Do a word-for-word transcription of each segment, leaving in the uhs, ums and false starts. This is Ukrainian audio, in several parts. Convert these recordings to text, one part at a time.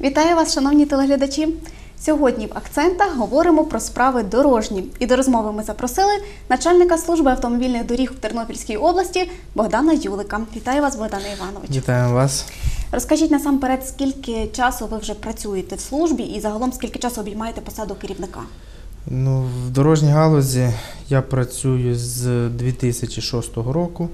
Вітаю вас, шановні телеглядачі! Сьогодні в акцентах говоримо про справи дорожні. І до розмови ми запросили начальника служби автомобільних доріг в Тернопільській області Богдана Юлика. Вітаю вас, Богдане Іванович. Вітаю вас. Розкажіть насамперед, скільки часу ви вже працюєте в службі і загалом скільки часу обіймаєте посаду керівника? Ну, в дорожній галузі я працюю з дві тисячі шостого року.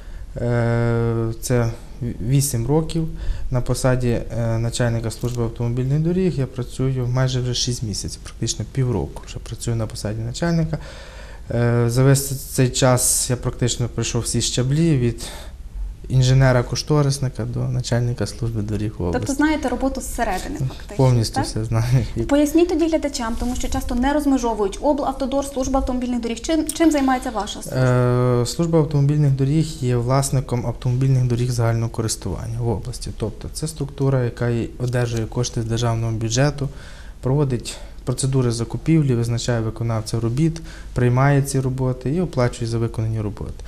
Це вісім років. На посаді начальника служби автомобільних доріг я працюю майже вже шість місяців, практично півроку вже працюю на посаді начальника. За весь цей час я практично пройшов всі щаблі від інженера-кошторисника до начальника служби доріг в області. Тобто знаєте роботу зсередини фактично? Повністю так? все знаю. Поясніть тоді глядачам, тому що часто не розмежовують облавтодор, служба автомобільних доріг. Чим, чим займається ваша служба? Е, служба автомобільних доріг є власником автомобільних доріг загального користування в області. Тобто це структура, яка одержує кошти з державного бюджету, проводить процедури закупівлі, визначає виконавця робіт, приймає ці роботи і оплачує за виконані роботи.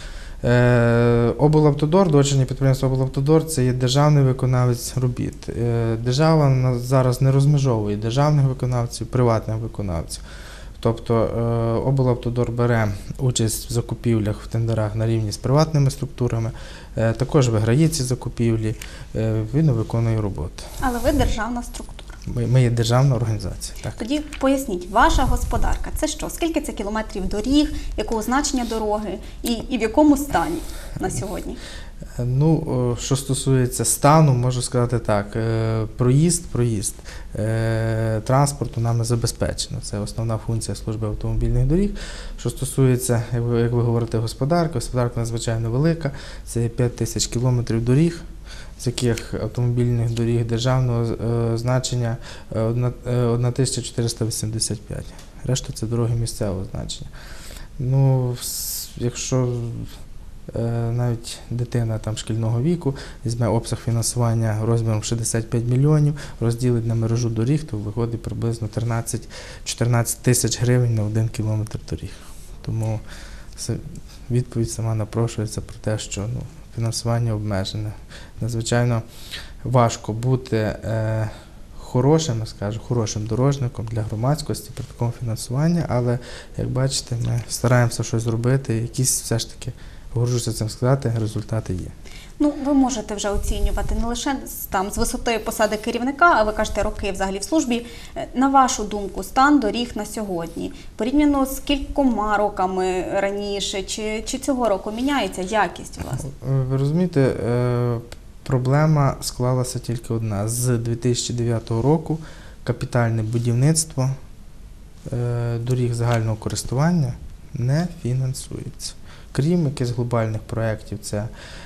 Облавтодор, дочірнє підприємство Облавтодор – це є державний виконавець робіт. Держава зараз не розмежовує державних виконавців, приватних виконавців. Тобто облавтодор бере участь в закупівлях, в тендерах на рівні з приватними структурами, також виграє ці закупівлі, він виконує роботу. Але ви державна структура. Ми, ми є державна організація. Так. Тоді поясніть, ваша господарка – це що? Скільки це кілометрів доріг, якого значення дороги і, і в якому стані на сьогодні? Ну, що стосується стану, можу сказати так, проїзд, проїзд транспорту нами забезпечено. Це основна функція служби автомобільних доріг. Що стосується, як ви, як ви говорите, господарки, господарка надзвичайно велика, це п'ять тисяч кілометрів доріг, з яких автомобільних доріг державного е, значення е, тисяча чотириста вісімдесят п'ять. Решта – це дороги місцевого значення. Ну, якщо е, навіть дитина там, шкільного віку візьме обсяг фінансування розміром шістдесят п'ять мільйонів, розділить на мережу доріг, то виходить приблизно тринадцять-чотирнадцять тисяч гривень на один кілометр доріг. Тому відповідь сама напрошується про те, що ну, фінансування обмежене. Надзвичайно важко бути е, хорошим, скажу, хорошим дорожником для громадськості при такому фінансуванні, але, як бачите, ми стараємося щось зробити, якісь все ж таки, горжуся цим сказати, результати є. Ну, ви можете вже оцінювати не лише там, з висоти посади керівника, а ви кажете, роки взагалі в службі. На вашу думку, стан доріг на сьогодні, порівняно з кількома роками раніше, чи, чи цього року міняється якість у вас? Ви розумієте, проблема склалася тільки одна. З дві тисячі дев'ятого року капітальне будівництво доріг загального користування не фінансується. Крім якихось глобальних проєктів, це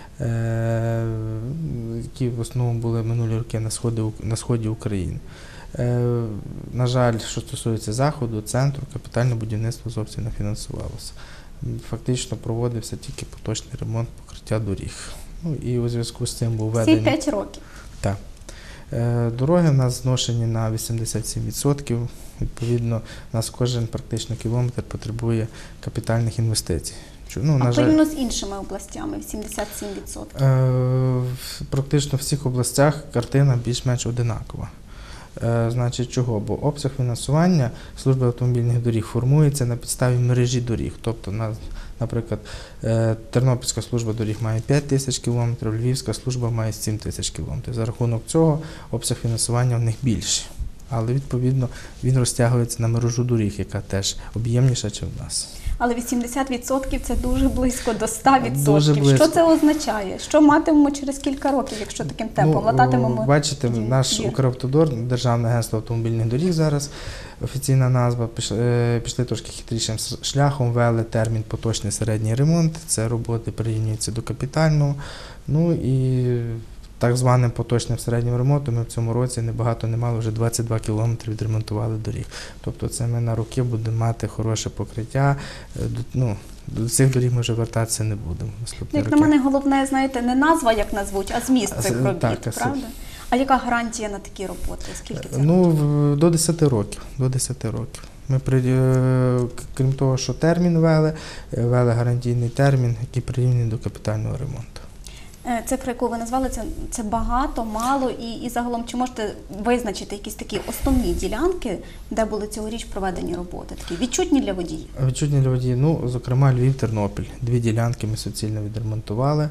які в основному були минулі роки на сході, на сході України. На жаль, що стосується заходу, центру, капітальне будівництво зовсім не фінансувалося. Фактично проводився тільки поточний ремонт покриття доріг. Ну, і у зв'язку з цим був введений... Всі п'ять років? Так. Дороги в нас зношені на вісімдесят сім відсотків. Відповідно, у нас кожен практично кілометр потребує капітальних інвестицій. Ну, а порівняно з іншими областями, сімдесят сім відсотків? Е, практично в всіх областях картина більш-менш одинакова. Е, значить, чого? Бо обсяг фінансування служби автомобільних доріг формується на підставі мережі доріг. Тобто, на, наприклад, е, Тернопільська служба доріг має п'ять тисяч кілометрів, Львівська служба має сім тисяч кілометрів. За рахунок цього обсяг фінансування в них більший. Але, відповідно, він розтягується на мережу доріг, яка теж об'ємніша, ніж в нас. Але вісімдесят відсотків – це дуже близько до ста відсотків. Дуже близько. Що це означає? Що матимемо через кілька років, якщо таким темпом ну, лататимемо? Бачите, наш Укравтодор, Державне агентство автомобільних доріг зараз, офіційна назва, пішли, пішли трошки хитрішим шляхом, ввели термін поточний середній ремонт. Це роботи прирівнюються до капітального. Ну і так званим поточним середнім ремонтом ми в цьому році небагато не мали, вже двадцять два кілометри відремонтували доріг. Тобто це ми на роки будемо мати хороше покриття. Ну, до цих доріг ми вже вертатися не будемо. Як на мене, головне, знаєте, не назва, як назвуть, а зміст цих робіт, так, правда? А яка гарантія на такі роботи? Скільки це? Ну, до десяти років. До десяти років. Ми, крім того, що термін ввели, ввели гарантійний термін, який прирівняний до капітального ремонту. Е, Цифра, яку ви назвали, це, це багато, мало, і, і загалом чи можете визначити якісь такі основні ділянки, де були цьогоріч проведені роботи, такі відчутні для водіїв? Відчутні для водіїв, ну, зокрема, Львів-Тернопіль. Дві ділянки ми суцільно відремонтували.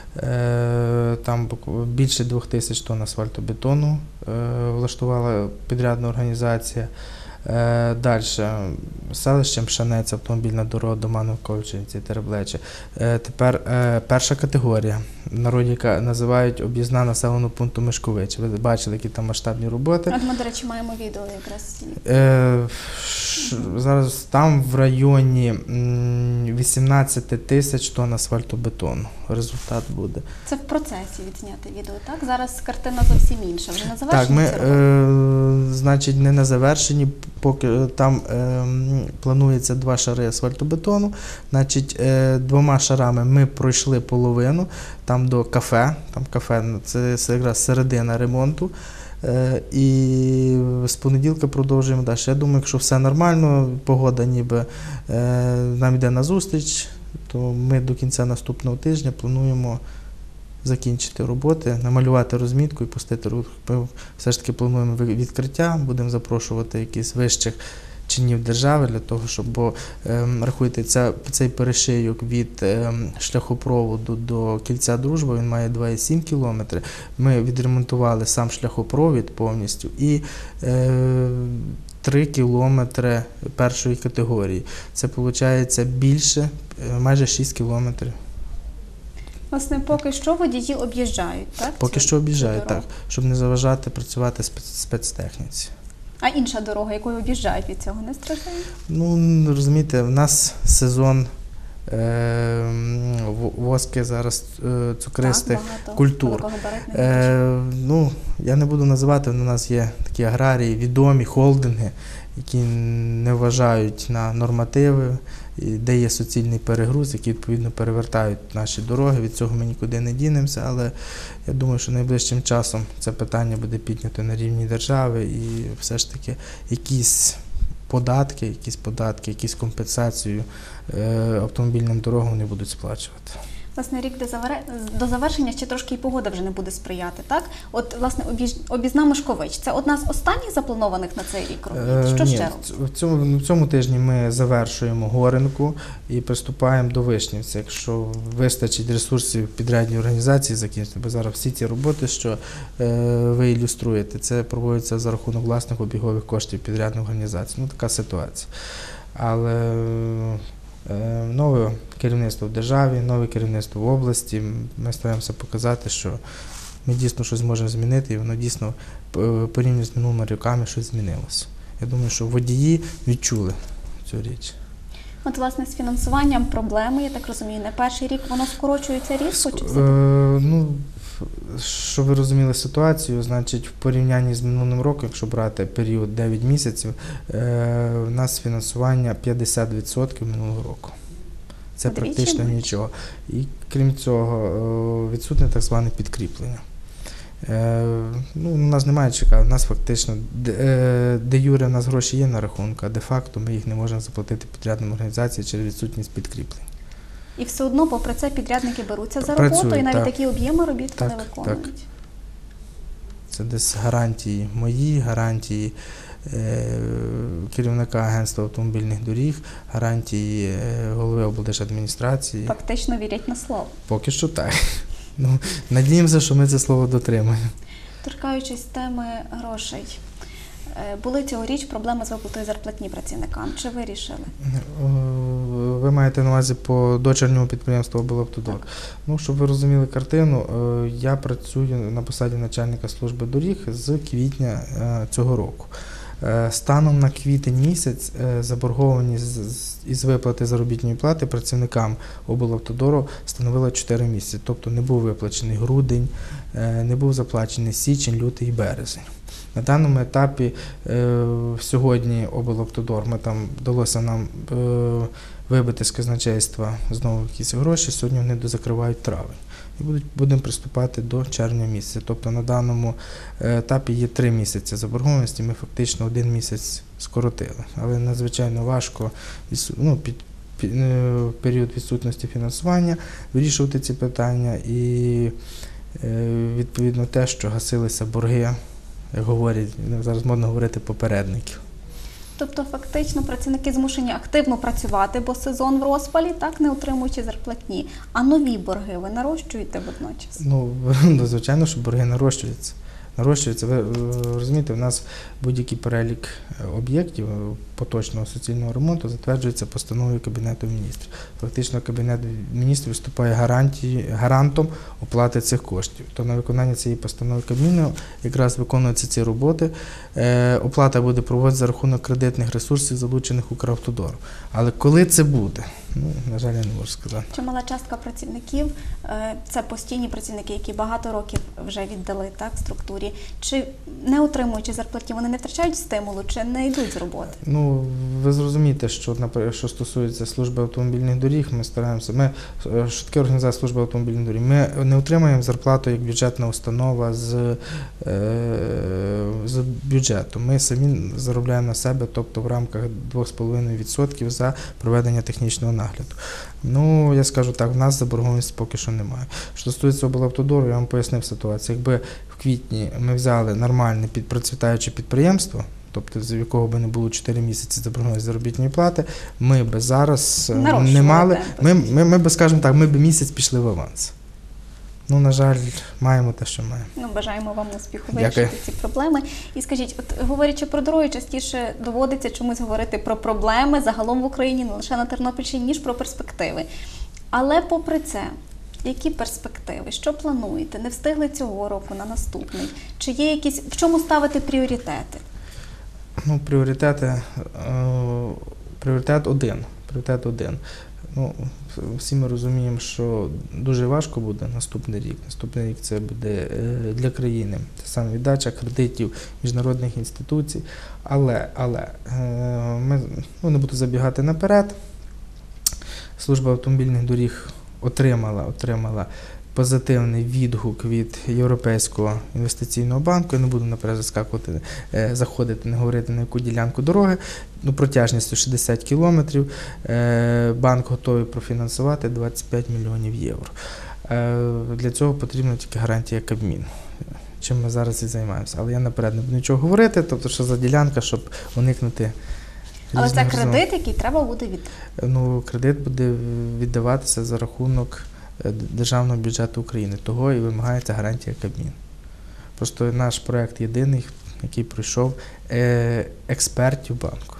Е, Там бук- більше двох тисяч тонн асфальтобетону е, влаштувала підрядна організація. Е, Далі, селище Мшанець, автомобільна дорога до Мановковичиці, Тереблече. Е, Тепер е, перша категорія, в народі яка називають об'їзна населеного пункту Мишкович. Ви бачили, які там масштабні роботи. От ми, до речі, маємо відео якраз. Е, ш- Зараз там в районі м, вісімнадцять тисяч тонн асфальтобетону. Результат буде. Це в процесі відзняти відео, так? Зараз картина зовсім інша. Вже на Так, завершенні ми, ці роботи? е, значить, не на завершенні, поки там е, м, планується два шари асфальтобетону. Значить, е, двома шарами ми пройшли половину, там до кафе, там кафе, ну, це, це якраз середина ремонту. Е, І з понеділка продовжуємо далі. Я думаю, якщо все нормально, погода ніби е, нам йде на зустріч, то ми до кінця наступного тижня плануємо закінчити роботи, намалювати розмітку і пустити рух. Ми все ж таки плануємо ви- відкриття, будемо запрошувати якісь вищих чинів держави для того, щоб, бо ем, рахуйте, ця, цей перешийок від ем, шляхопроводу до кільця Дружба, він має два цілих сім кілометри. Ми відремонтували сам шляхопровід повністю і е, три кілометри першої категорії. Це виходить більше, е, майже шість кілометрів. Власне, поки що водії об'їжджають, так? Поки цю- що об'їжджають, цю так, дорогу? щоб не заважати працювати спец- спецтехніці. А інша дорога, якою об'їжджають, від цього не страждає? Ну, розумієте, в нас сезон е, в- воски зараз е, цукристих Так, багато культур. великогабаритних Е, ну, я не буду називати, але у нас є такі аграрії, відомі холдинги, які не вважають на нормативи, і де є суцільний перегруз, які відповідно перевертають наші дороги. Від цього ми нікуди не дінемося, але я думаю, що найближчим часом це питання буде піднято на рівні держави і все ж таки якісь податки, якісь податки, якісь компенсацію е, автомобільним дорогам вони будуть сплачувати. Власне, рік до, завере... до завершення ще трошки і погода вже не буде сприяти, так? От, власне, обіж... обізна Мишкович – це одна з останніх запланованих на цей рік робіт? Що Е, ні, ще робити? в цьому, в цьому тижні ми завершуємо Горенку і приступаємо до Вишнівця. Якщо вистачить ресурсів підрядній організації закінчити, бо зараз всі ці роботи, що е, ви ілюструєте, це проводиться за рахунок власних обігових коштів підрядної організації. Ну, така ситуація. Але е, нове керівництво в державі, нове керівництво в області, ми стараємося показати, що ми дійсно щось зможемо змінити, і воно дійсно е, порівняно з минулими роками щось змінилося. Я думаю, що водії відчули цю річ. От, власне, з фінансуванням проблеми, я так розумію, не перший рік воно скорочується різко? Чи все? Е, ну, щоб ви розуміли ситуацію, значить, в порівнянні з минулим роком, якщо брати період дев'ять місяців, е, у нас фінансування п'ятдесят відсотків минулого року. Це Вдвічі практично менше. нічого. І крім цього, е, відсутне так зване підкріплення. Е, ну, у нас немає чека, у нас фактично, де, е, де юре у нас гроші є на рахунку, а де-факто ми їх не можемо заплатити підрядним організаціям через відсутність підкріплень. І все одно, попри це, підрядники беруться за Працюють, роботу, і навіть так. такі об'єми робіт Так, вони так. виконують. Це десь гарантії мої, гарантії е, керівника агентства автомобільних доріг, гарантії е, голови облдержадміністрації. Фактично вірять на слово. Поки що так. Ну, надіємося, що ми це слово дотримаємо. Торкаючись теми грошей, е, були цьогоріч проблеми з виплатою зарплатні працівникам. Чи вирішили? Е, Ви маєте на увазі по дочірньому підприємству «Облавтодор». Так. Ну, щоб ви розуміли картину, е, я працюю на посаді начальника служби доріг з квітня е, цього року. Е, Станом на квітень місяць е, заборгованість з- з- із виплати заробітної плати працівникам облавтодору становила чотири місяці. Тобто не був виплачений грудень, е, не був заплачений січень, лютий і березень. На даному етапі е, сьогодні облавтодор, ми там вдалося нам е, вибити з казначейства знову якісь гроші, сьогодні вони дозакривають травень. І будуть, будемо приступати до червня місяця. Тобто на даному етапі є три місяці заборгованості, ми фактично один місяць скоротили. Але надзвичайно важко ну, під, пі- е, в період відсутності фінансування вирішувати ці питання і е, відповідно те, що гасилися борги, як говорять, зараз модно говорити, попередників. Тобто фактично працівники змушені активно працювати, бо сезон в розпалі, так, не отримуючи зарплатні. А нові борги ви нарощуєте водночас? Ну, звичайно, що борги нарощуються. Нарощуються. Ви е, розумієте, у нас будь-який перелік об'єктів поточного суцільного ремонту затверджується постановою Кабінету міністрів. Фактично, Кабінет міністрів виступає гарантії, гарантом оплати цих коштів. То на виконання цієї постанови Кабміну якраз виконуються ці роботи. Е, оплата буде проводитися за рахунок кредитних ресурсів, залучених Укравтодору. Але коли це буде? Ну, на жаль, я не можу сказати. Чимала частка працівників е, це постійні працівники, які багато років вже віддали, так, структурі. Чи не отримуючи зарплатні, вони не втрачають стимулу, чи не йдуть з роботи? Ну, ви зрозумієте, що, наприклад, що стосується служби автомобільних доріг, ми стараємося, ми, що таке організація служби автомобільних доріг, ми не отримуємо зарплату як бюджетна установа з, е, з бюджету. Ми самі заробляємо на себе, тобто в рамках два з половиною відсотка за проведення технічного нагляду. Ну, я скажу так, в нас заборгованості поки що немає. Що стосується облавтодору, я вам пояснив ситуацію. Якби в квітні ми взяли нормальне підпроцвітаюче підприємство, тобто з якого би не було чотири місяці заборгованості заробітної плати, ми би зараз не мали, ми, ми, ми би, скажімо так, ми би місяць пішли в аванс. Ну, на жаль, маємо те, що маємо. Ну, бажаємо вам успіху вирішити Дякую. ці проблеми. І скажіть, от говорячи про дороги, частіше доводиться чомусь говорити про проблеми загалом в Україні, не лише на Тернопільщині, ніж про перспективи. Але попри це, які перспективи? Що плануєте? Не встигли цього року на наступний? Чи є якісь, в чому ставити пріоритети? Ну, пріоритети, е, пріоритет один. Пріоритет один. Ну, всі ми розуміємо, що дуже важко буде наступний рік. Наступний рік це буде для країни. Це саме віддача кредитів міжнародних інституцій. Але, але ми, ну, не буду забігати наперед. Служба автомобільних доріг отримала, отримала позитивний відгук від Європейського інвестиційного банку. Я не буду наперед заскакувати, заходити, не говорити на яку ділянку дороги. Ну, протяжністю шістдесят кілометрів. Банк готовий профінансувати двадцять п'ять мільйонів євро. Для цього потрібна тільки гарантія Кабміну, чим ми зараз і займаємося. Але я наперед не буду нічого говорити, тобто що за ділянка, щоб уникнути. Але це кредит, який треба буде віддати? Ну, кредит буде віддаватися за рахунок Державного бюджету України. Того і вимагається гарантія Кабміну. Просто наш проєкт єдиний, який пройшов експертів банку.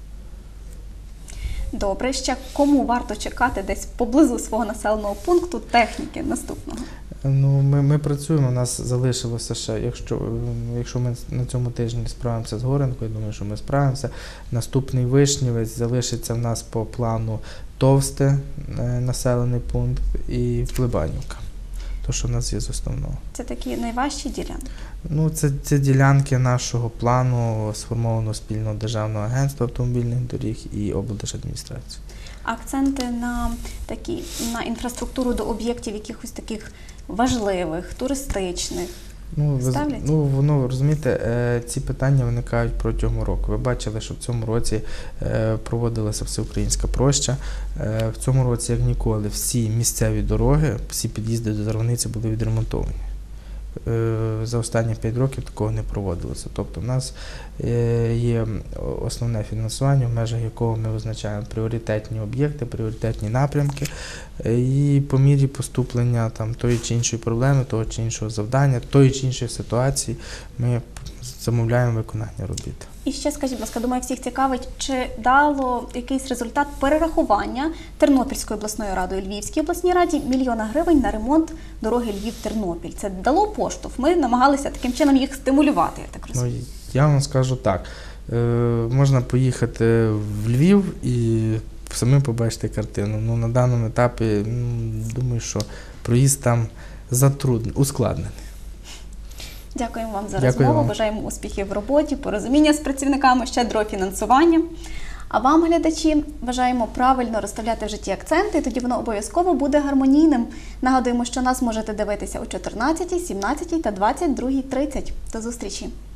Добре, ще кому варто чекати десь поблизу свого населеного пункту техніки наступного? Ну, ми, ми працюємо, у нас залишилося ще, якщо, якщо ми на цьому тижні справимося з Горенкою, я думаю, що ми справимося. Наступний Вишнівець залишиться в нас по плану Товсте, населений пункт, і Плебанівка. То, що в нас є з основного. Це такі найважчі ділянки? Ну, це, це ділянки нашого плану, сформованого спільного державного агентства автомобільних доріг і облдержадміністрації. Акценти на такі, на інфраструктуру до об'єктів якихось таких важливих, туристичних, ну, ви, ставлять? Ну, воно, розумієте, ці питання виникають протягом року. Ви бачили, що в цьому році проводилася всеукраїнська проща. В цьому році, як ніколи, всі місцеві дороги, всі під'їзди до Зарваниці були відремонтовані. За останні п'ять років такого не проводилося. Тобто в нас є основне фінансування, в межах якого ми визначаємо пріоритетні об'єкти, пріоритетні напрямки, і по мірі поступлення там, тої чи іншої проблеми, того чи іншого завдання, тої чи іншої ситуації ми замовляємо виконання робіт. І ще скажіть, будь ласка, думаю, всіх цікавить, чи дало якийсь результат перерахування Тернопільською обласною радою Львівській обласній раді мільйона гривень на ремонт дороги Львів-Тернопіль? Це дало поштовх? Ми намагалися таким чином їх стимулювати, я так розумію. Ну, я вам скажу так, е, можна поїхати в Львів і самим побачити картину. Ну, на даному етапі, ну, думаю, що проїзд там затруднений, ускладнений. Дякуємо вам за Дякую розмову, вам. бажаємо успіхів в роботі, порозуміння з працівниками, щедрого фінансування. А вам, глядачі, бажаємо правильно розставляти в житті акценти, і тоді воно обов'язково буде гармонійним. Нагадуємо, що нас можете дивитися о чотирнадцятій, сімнадцятій та двадцять другій тридцять. До зустрічі!